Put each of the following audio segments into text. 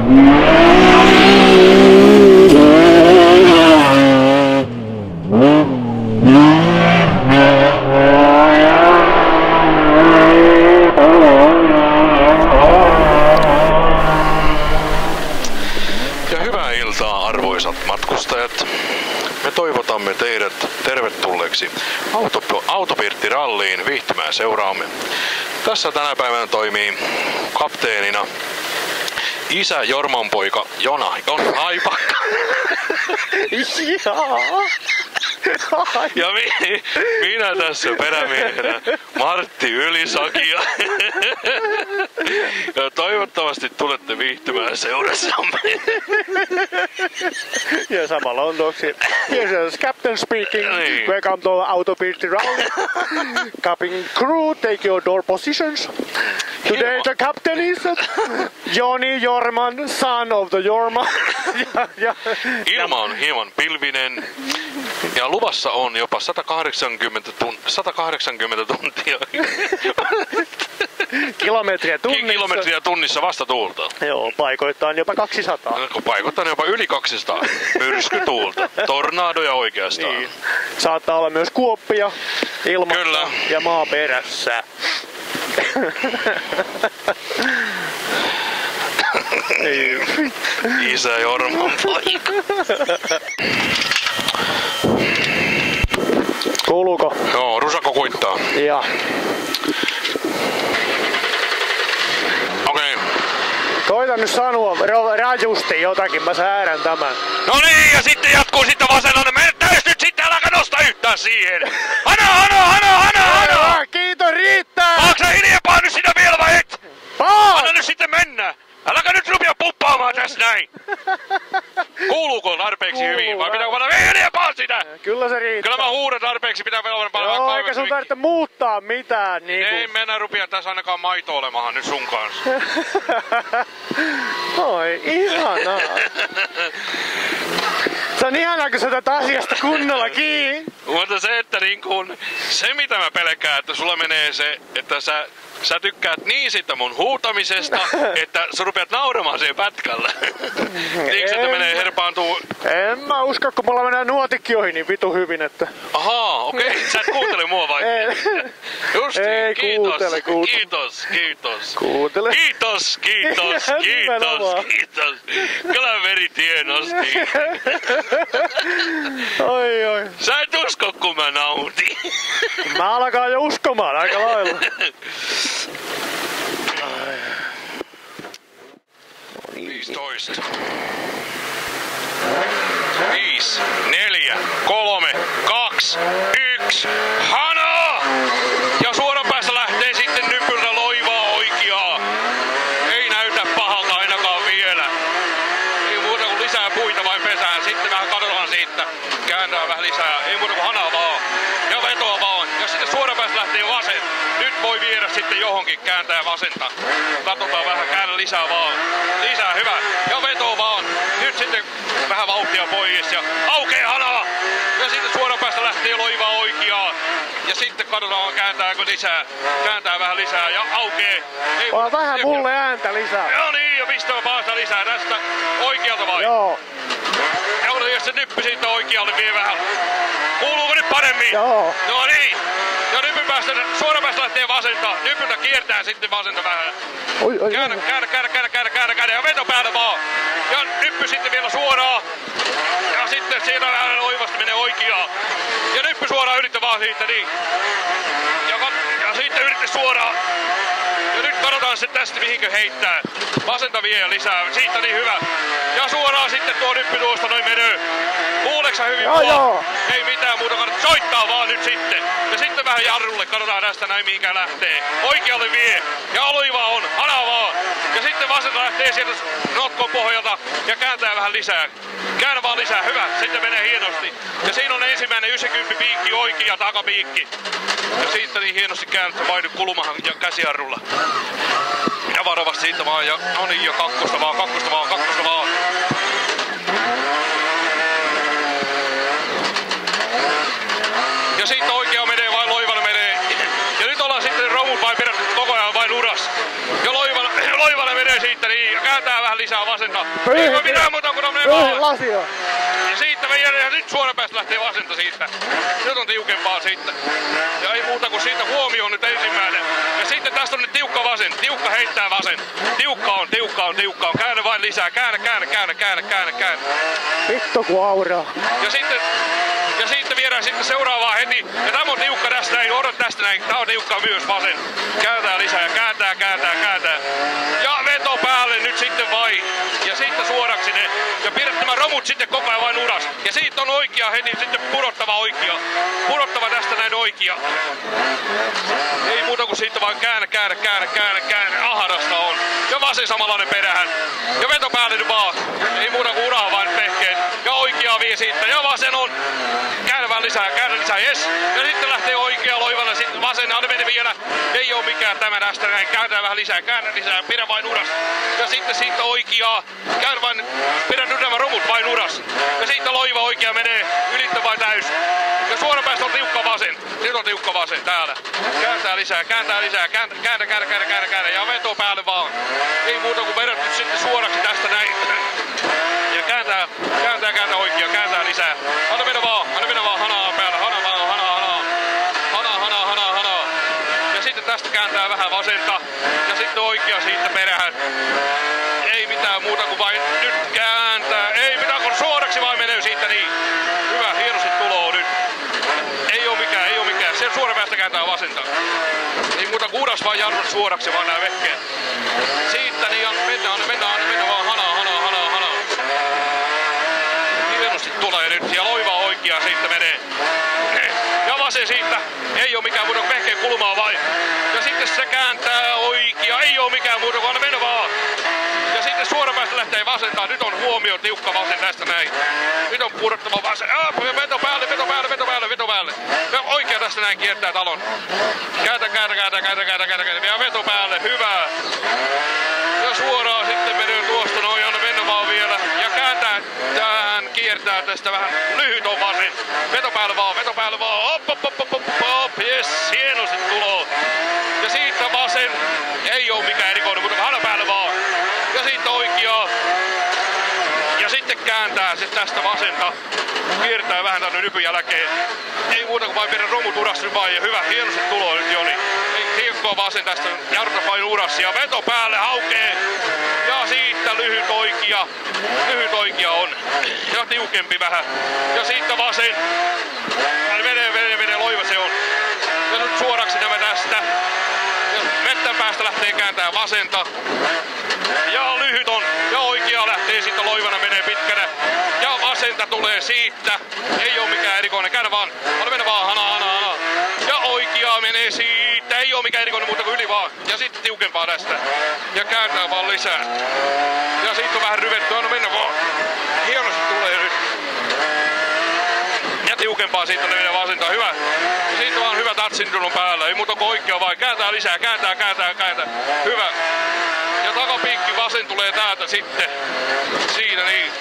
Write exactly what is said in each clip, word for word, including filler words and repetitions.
Matkustajat, me toivotamme teidät tervetulleeksi Auto, Autopirttiralliin viihtymään seuraamme. Tässä tänä päivänä toimii kapteenina isä Jorman poika Jona Jon Haipakka. Ja mi- minä tässä perämiehenä Martti Ylisakia. Ja toivottavasti tulette viihtymään seurassamme. Ja sama londoksi. Yes, yes, captain speaking. Niin. Welcome to Autopirttiralli. Cabin crew, take your door positions. Today the captain is Joni Jorman, son of the Jorma. ja, ja, Ilma on hieman pilvinen. Ja luvassa on jopa sata kahdeksankymmentä, tun- sata kahdeksankymmentä tuntia. Kilometriä tunnissa. Kilometriä tunnissa vastatuulta. Joo, paikoittain jopa kaksisataa. Paikoittain jopa yli kaksisataa. Myrskytuulta. Tornadoja oikeastaan. Niin. Saattaa olla myös kuoppia ilmassa Kyllä. ja maaperässä. Ei. Isä Jorman poika. Kuuluuko? Joo, rusakko kuittaa. Ja. Okei. Okay. Koita nyt sanoa ro- rajusti jotakin, mä säädän tämän. No niin, ja sitten jatkuu sitten vasennainen. Mene täys nyt sitten, äläkä nosta yhtään siihen. Hana, hana, hana, hana, hana. Aivan, kiitos, riittää! Onko sä hiljempaa nyt sitä vielä vai et? Paa! Anna nyt sitten mennä. Äläkä nyt rupia puppaamaan tässä näin. Kuuluuko tarpeeksi Kuuluu. hyvin vai pitääkö panna hiljempaa sitä? Kyllä se riittää. Kyllä mä huudan tarpeeksi, pitää vielä panna Joo, vaikka eikä sun rikki. tarvitse muuttaa mitään niinku. Ei mennä rupia tässä ainakaan maito olemahan nyt sun kanssa. Oi, ihanaa. Se on ihanaa, kun sä otat asiasta kunnolla kiinni. Mutta se, että niin kun, se mitä mä pelkään, että sulla menee se, että sä, sä tykkäät niin siitä mun huutamisesta, että sä rupeat nauramaan siihen pätkällä. Niinkö, että menee herpaantuu? En mä usko, kun mulla menee nuotikki ohi niin vitu hyvin, että... Ahaa, okei, okay. Sä et kuuntele mua vai? Ei. Justi, Ei, kiitos, kuuntele, kuuntele. kiitos, kiitos. Kuuntele. Kiitos, kiitos, Ja kiitos, nimenomaan. kiitos. Kyllä verit hienosti. Oi, oi. Sä et usko, kun mä nautin. Mä alkaa jo uskomaan aika lailla. viisitoista. Viisi, neljä, kolme, kaksi, yksi. Hana! Ja suoran päästä lähtee sitten nypyltä loivaa oikeaa. Ei näytä pahalta ainakaan vielä. Ei muuta kuin lisää puita vain pesään. Sitten vähän katsotaan siitä. Kääntää vähän lisää. Ei muuta kuin hanaa vaan. Ja vetoa vaan. Ja sitten suoran päästä lähtee vasen. Nyt voi viedä sitten johonkin, kääntää vasenta. Katsotaan vähän, käännä lisää vaan. Lisää, hyvä. Ja veto vaan. Nyt sitten vähän vauhtia pois ja aukee hanaa. Ja sitten suoran päästä lähtee loivaa oikeaa. Ja sitten katsotaan, kääntääkö lisää. Kääntää vähän lisää ja aukee. Ei, Vaan vähän ja, mulle ääntä lisää. No niin, ja pistää maasta lisää tästä oikealta vai? Joo. Ja jos se nyppy siitä oikealle vie vähän. Kuuluuko nyt paremmin? Joo. No niin. Ja nypyn päästä, suoran päästä lähtee vasenta. Nypyltä kiertää sitten vasenta vähän. Oi, oi, Käännä, oi. käännä, käännä, käännä, käännä, käännä, käännä ja veto päällä vaan. Ja nyppy sitten vielä suoraan. Ja sitten siitä vähän oivasti menee oikeaan. Ja nyppy suoraan yrittää vaan siitä niin. Ja, kat- ja sitten yrittää suoraan. Ja nyt katsotaan sitten tästä mihinkö heittää. Vasenta vie lisää. Siitä niin hyvä. Ja suoraan sitten tuo nyppy tuosta noin menee. Kuuleksä hyvin Joo, mua? joo. Ei mitään muuta, kannattaa soittaa vaan nyt sitten. Ja sitten vähän jarrulle, katsotaan tästä näin mihinkä lähtee. Oikealle vie. Ja aloiva on, hana vaan. Ja sitten vasenta lähtee sieltä notkon pohjalta ja kääntää vähän lisää. Käännä vaan lisää, hyvä. Sitten menee hienosti. Ja siinä on ensimmäinen yhdeksänkymmentä piikki oikea takapiikki. Ja siitä niin hienosti käännettä vaihdu kulmahan ja käsijarrulla. Ja varovasti siitä vaan ja no niin jo kakkosta vaan, kakkosta vaan, kakkosta vaan. Ja siitä oikea menee vai loivalle menee. Ja nyt ollaan sitten romut vai pidät koko ajan vain uras. Ja loivalle, loivalle menee siitä niin ja kääntää vähän lisää vasenta. Pöyhi, Ei voi mitään muuta kuin menee Pöyhi vaan. lasia. Ja siitä Veijanen ja nyt suoraan päästä lähtee vasenta siitä. Nyt on tiukempaa siitä. Ja ei muuta kuin siitä huomioon nyt ensimmäinen. Ja sitten tästä on nyt tiukka vasen. Tiukka heittää vasen. Tiukka on, tiukka on, tiukka on. Käännä vain lisää. Käännä, käännä, käännä, käännä, käännä, käännä. Vittu ku auraa. Ja sitten, ja sitten viedään sitten seuraavaa heti. Ja tämä on tiukka tästä näin. Odot tästä näin. Tää on tiukka myös vasen. Kääntää lisää ja kääntää, kääntää, kääntää. Ja veto päälle nyt sitten vai. Ja sitten suoraksi ne. Ja pidät nämä romut sitten koko ajan vain uras. Ja siitä on oikea heti sitten pudottava oikea. Pudottava tästä näin oikea. Ei muuta kuin siitä vaan käännä, käännä, käännä, käännä, käännä. Ahdasta on. Ja vasen samanlainen perähän. Ja veto päälle nyt vaan. Ei muuta kuin uraa vain pehkeet. Ja oikea vie siitä. Ja vasen on. Käännä vähän lisää, käännä lisää, yes. Ja sitten lähtee oikea loivalle. Sitten vasen, anna mene vielä. Ei oo mikään tämä tästä näin. Käännä vähän lisää, käännä lisää. Pidä vain uras. Ja sitten siitä oikeaa. Käännä vain, pidä nyt nämä romut vain uras. Ja siitä loiva oikea menee. Ylittä vain täys. Ja suoraan päästä on tiukka vasen. Nyt on tiukka vasen täällä. Kääntää lisää, kääntää lisää. Käännä, käännä, käännä, käännä, käännä, käännä. Ja veto päälle vaan. Ei muuta kuin vedät nyt sitten suoraksi tästä näin. Ja kääntää, kääntää, kääntää oikea. Kääntää lisää. Anna mennä vaan, anna mennä vaan. Hanaa päällä. Hana, hana, hana, hana. Hana, hana, hana, hana. Ja sitten tästä kääntää vähän vasenta. Ja sitten oikea siitä perään. Ei mitään muuta kuin vain nyt kääntää. Ei mitään kuin suoraksi vain menee siitä niin. Hyvä, hienosti tuloo nyt. Ei oo mikään, ei oo mikään. Sen suora päästä kääntää vasenta. Ei muuta kuin uras vaan jarrut suoraksi vaan nää vehkeet. Siitä niin on, mennään, mennään, mennään vaan hana, hana, hana, hana. Hienosti tulee nyt ja loiva oikea siitä menee. Ja vasen siitä. Ei oo mikään muuta kuin vehkeen kulmaa vain. Ja sitten se kääntää oikea. Ei oo mikään muuta kuin anna mennä vaan. Ja sitten suora päästä lähtee vasentaan. Nyt on huomio tiukka vasen tästä näin. Nyt on pudottava vasen. Ah, veto päälle, veto päälle, veto päälle, veto päälle. Ja oikea tästä näin kiertää talon. Kääntä, kääntä, kääntä, kääntä, kääntä, kääntä, kääntä. Ja veto päälle, hyvä. Ja suoraan sitten menee tuosta noin, anna mennä vaan vielä. Ja kääntää tähän, kiertää tästä vähän. Lyhyt on vasen. Veto päälle vaan, veto päälle vaan. Hop, hop, hop, hop, hop, hop. Jes, hienosti tuloo. Ja siitä vasen. Ei oo mikään erikoinen, mutta hana päälle vaan. Ja siitä oikeaa. Ja sitten kääntää sit tästä vasenta. Kiertää vähän tänne nypyn jälkeen. Ei muuta kuin vain viedä romut uras nyt vain. Ja hyvä, hienosti tuloo nyt Joni. Ei tiukkoa vasen tästä. Jarruta vain uras. Ja veto päälle haukee. Ja siitä lyhyt oikea. Lyhyt oikea on. Ja tiukempi vähän. Ja siitä vasen. Menee, menee, menee. Loiva se on. Ja nyt suoraksi nämä tästä. Ja mettän päästä lähtee kääntää vasenta. Ja lyhyt on. Ja oikea lähtee sitten loivana menee pitkänä. Ja vasenta tulee siitä. Ei oo mikään erikoinen. Käännä vaan. Anna mennä vaan. Hana, hana, hana. Ja oikea menee siitä. Ei oo mikään erikoinen muuta kuin yli vaan. Ja sitten tiukempaa tästä. Ja kääntää vaan lisää. Ja siitä on vähän ryvetty. Anna mennä vaan. Hienosti tulee nyt. Ja tiukempaa siitä menee vasenta. Hyvä. Ja siitä vaan hyvä tatsin päällä. Ei muuta kuin oikea vaan. Kääntää lisää. Kääntää, kääntää, kääntää. Hyvä. Ja takapiikki vasen tulee täältä sitten. Siinä niin.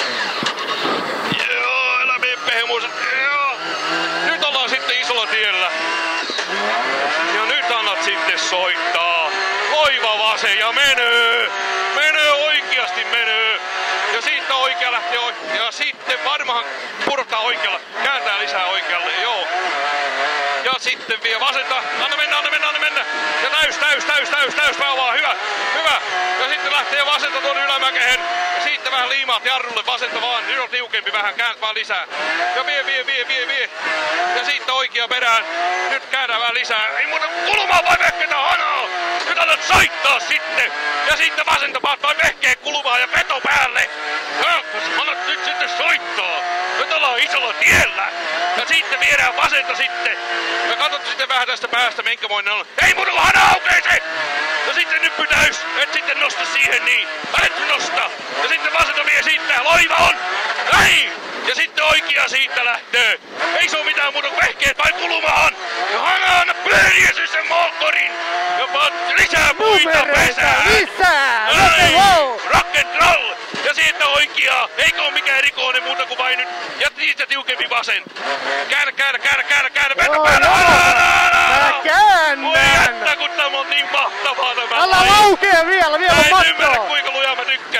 Joo, älä mene pehmuisen. Joo. Nyt ollaan sitten isolla tiellä. Ja nyt annat sitten soittaa. Loiva vasen ja menee. Menee oikeasti menee. Ja siitä oikea lähtee oikea. Ja sitten varmaan pudottaa oikealla. Kääntää lisää oikealle. Joo. Ja sitten vie vasenta. Anna mennä, anna mennä, anna mennä. Ja täys, täys, täys, täys, täys. Vaan hyvä, hyvä. Ja sitten lähtee vasenta tuonne ylämäkeen. Ja siitä vähän liimaat jarrulle vasenta vaan. Nyt on tiukempi vähän, käänt vaan lisää. Ja vie, vie, vie, vie, vie. Ja siitä oikea perään. Nyt käännää vähän lisää. Ei muuta kulmaa vai vehkeitä hanaa. Nyt annat soittaa sitten. Ja sitten vasenta paat vai vehkeen kulmaa ja veto päälle. Ja annat nyt sitten soittaa. Nyt ollaan isolla tiellä. Ja sitten viedään vasenta sitten. Ja katsot sitten vähän tästä päästä, minkämoinen on. Ei muuta kuin hana aukeeseen! Ja sitten nyppy täys. Et sitten nosta siihen niin. Älet nosta. Ja sitten vasenta vie siitä. Loiva on. Ei! Ja sitten oikea siitä lähtee. Ei se oo mitään muuta kuin vehkeet vain kulumaan. Ja hana anna pyöriä sen moottorin. Ja paat lisää puita pesään. Lisää! Rock and roll! Ja siitä oikeaa. Eikö oo mikään erikoinen muuta kuin vain nyt. Ja niistä tiukempi vasen. Käännä, käännä, käännä, käännä, käännä. Vetä päällä. Mä käännän! Voi jättä, kun tää on niin mahtavaa tämä. Älä laukee vielä, vielä mä en matkaa! ymmärrä kuinka lujaa mä tykkään.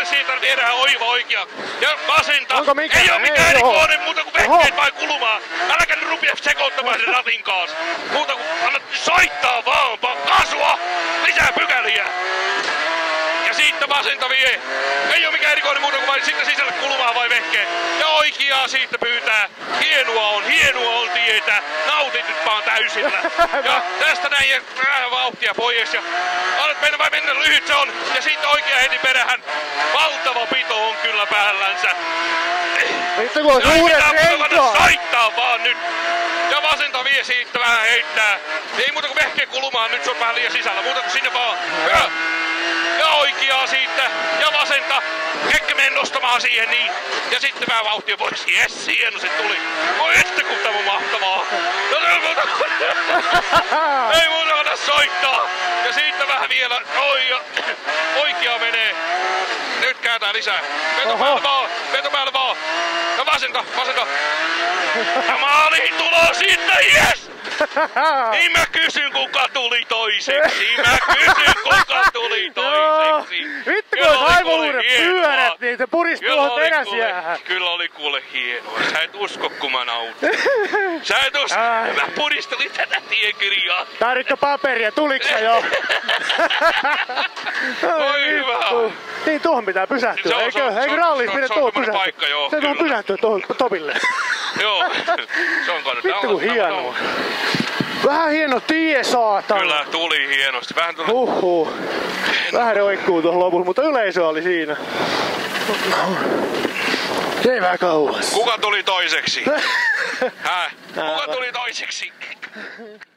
sitten siitä viedään oiva oikea. Ja vasenta. Onko mikä? Ei oo mikään Ei oo. erikoinen muuta kuin vehkeet vai kulmaa. Äläkä nyt rupia sekoittamaan sen ratin kanssa. Muuta kuin annat soittaa vaan. Kasua! Lisää pykäliä. Ja siitä vasenta vie. Ei oo mikään erikoinen muuta kuin vain sitten sisälle kulmaa vai vehkeet. Ja oikeaa siitä pyytää. Hienoa on, hienoa on tietää. Nautit nyt vaan täysillä. Ja tästä näin ja vähän vauhtia pois. Ja annat mennä vai mennä, lyhyt se on. Ja sitten oikea heti perähän. Valtava pito on kyllä päällänsä. Vittu kun on Näin suuret pitää renkaat. mukavana soittaa vaan nyt. Ja vasenta vie siitä vähän heittää. Ei muuta kuin vehkeen kulmaan, nyt se on vähän liian sisällä. Muuta kuin sinne vaan. Ja, ja oikeaa siitä. Ja vasenta. Ehkä menen nostamaan siihen niin. Ja sitten vähän vauhtia pois. Jes, hieno se tuli. Voi että kun tämä on mahtavaa. No se on muuta kuin... Ei muuta kuin soittaa. Ja siitä vähän vielä. Oi, ja oikea menee. Nyt kääntää lisää. Veto päälle vaan. Veto päälle vaan. Ja vasenta, vasenta. Ja maaliin tulo siitä, jes! Niin mä kysyn kuka tuli toiseksi. Mä kysyn kuka tuli toiseksi. Vittu kun olisi aivoluudet pyörät, niin se purisi tuohon teräsjäähän. Kyllä oli kuule hienoa. Sä et usko kun mä nautin. Sä et usko. Mä puristelin tätä tiekirjaa. Tarvitko paperia? Tuliko se jo? Oi hyvä. Niin tuohon pitää pysähtyä. Eikö, eikö rallis pidä tuohon pysähtyä? Paikka, joo, se tuohon kyllä. pysähtyä tuohon topille. Joo, se on kannattaa. Vittu kun hienoa. Vähän hieno tie saatana. Kyllä tuli hienosti. Vähän tuli... Huhhuh. Vähän roikkuu tuohon lopulla, mutta yleisö oli siinä. Se ei vähän kauas. Kuka tuli toiseksi? Häh? Kuka tuli toiseksi?